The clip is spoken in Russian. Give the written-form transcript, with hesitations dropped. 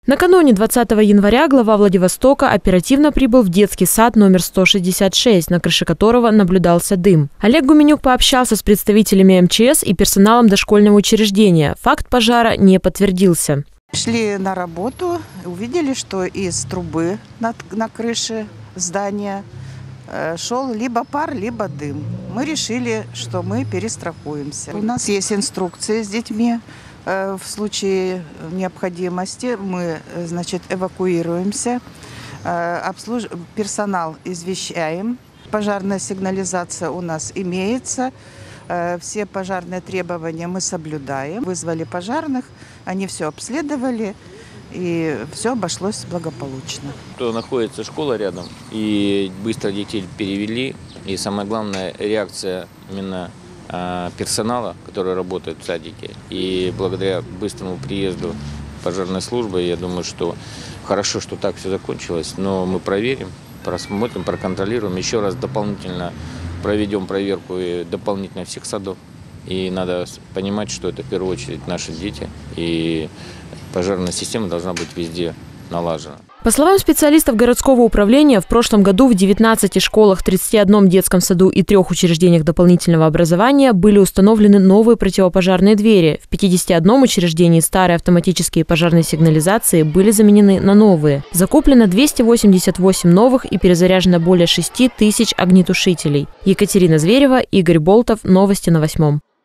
Накануне 20 января глава Владивостока оперативно прибыл в детский сад номер 166, на крыше которого наблюдался дым. Олег Гуменюк пообщался с представителями МЧС и персоналом дошкольного учреждения. Факт пожара не подтвердился. Шли на работу, увидели, что из трубы на крыше здания шел либо пар, либо дым. Мы решили, что мы перестрахуемся. У нас есть инструкции с детьми. В случае необходимости мы, эвакуируемся, персонал извещаем. Пожарная сигнализация у нас имеется. Все пожарные требования мы соблюдаем. Вызвали пожарных, они все обследовали, и все обошлось благополучно. Находится школа рядом, и быстро детей перевели. И самое главное, реакция именно персонала, который работает в садике. И благодаря быстрому приезду пожарной службы, я думаю, что хорошо, что так все закончилось. Но мы проверим, просмотрим, проконтролируем. Еще раз дополнительно проведем проверку дополнительно всех садов. И надо понимать, что это в первую очередь наши дети. И пожарная система должна быть везде налажена. По словам специалистов городского управления, в прошлом году в 19 школах, 31 детском саду и 3 учреждениях дополнительного образования были установлены новые противопожарные двери. В 51 учреждении старые автоматические пожарные сигнализации были заменены на новые. Закуплено 288 новых и перезаряжено более 6000 огнетушителей. Екатерина Зверева, Игорь Болтов. Новости на 8.